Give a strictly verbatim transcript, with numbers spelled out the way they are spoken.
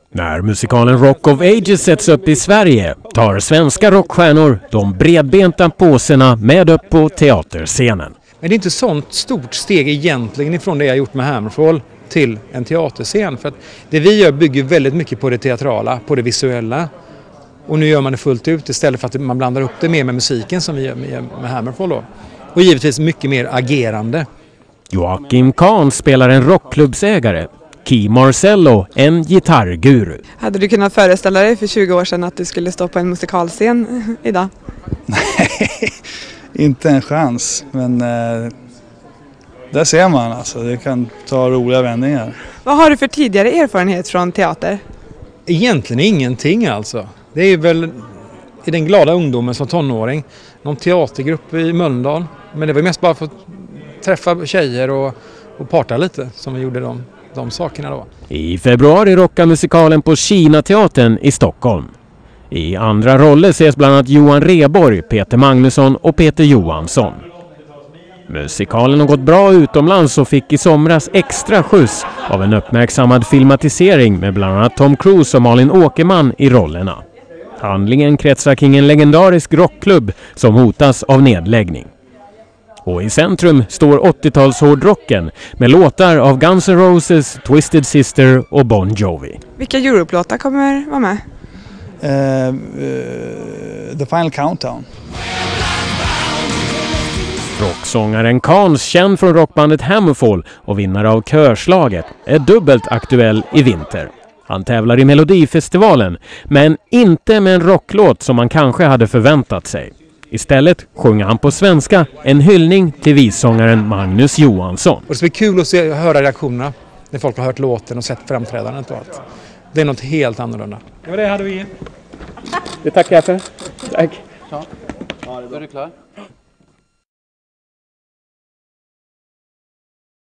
När musikalen Rock of Ages sätts upp i Sverige tar svenska rockstjärnor de bredbenta påserna med upp på teaterscenen. Men det är inte sånt stort steg egentligen ifrån det jag gjort med Hammerfall till en teaterscen. För att det vi gör bygger väldigt mycket på det teatrala, på det visuella. Och nu gör man det fullt ut istället för att man blandar upp det mer med musiken som vi gör med, med Hammerfall då. Och givetvis mycket mer agerande. Joakim Kahn spelar en rockklubbsägare. Key Marcello, en gitarrguru. Hade du kunnat föreställa dig för tjugo år sedan att du skulle stå på en musikalscen idag? Nej, inte en chans. Men eh, där ser man alltså, det kan ta roliga vändningar. Vad har du för tidigare erfarenhet från teater? Egentligen ingenting alltså. Det är väl i den glada ungdomen som tonåring. Någon teatergrupp i Mölndal. Men det var mest bara för att träffa tjejer och, och parta lite som vi gjorde de, de sakerna då. I februari rockar musikalen på Kinateatern i Stockholm. I andra roller ses bland annat Johan Rheborg, Peter Magnusson och Peter Johansson. Musikalen har gått bra utomlands och fick i somras extra skjuts av en uppmärksammad filmatisering med bland annat Tom Cruise och Malin Åkerman i rollerna. Handlingen kretsar kring en legendarisk rockklubb som hotas av nedläggning. Och i centrum står åttio-tals hårdrocken med låtar av Guns N' Roses, Twisted Sister och Bon Jovi. Vilka Europe-låtar kommer vara med? Uh, uh, the Final Countdown. Rocksångaren Kahn, känd från rockbandet Hammerfall och vinnare av Körslaget, är dubbelt aktuell i vinter. Han tävlar i Melodifestivalen, men inte med en rocklåt som man kanske hade förväntat sig. Istället sjunger han på svenska en hyllning till vissångaren Magnus Johansson. Och det ska bli kul att se, höra reaktionerna när folk har hört låten och sett framträdandet och allt. Det är något helt annorlunda. Det var det hade vi. Det tackar jag för. Tack. Ja. Ja, är du klar?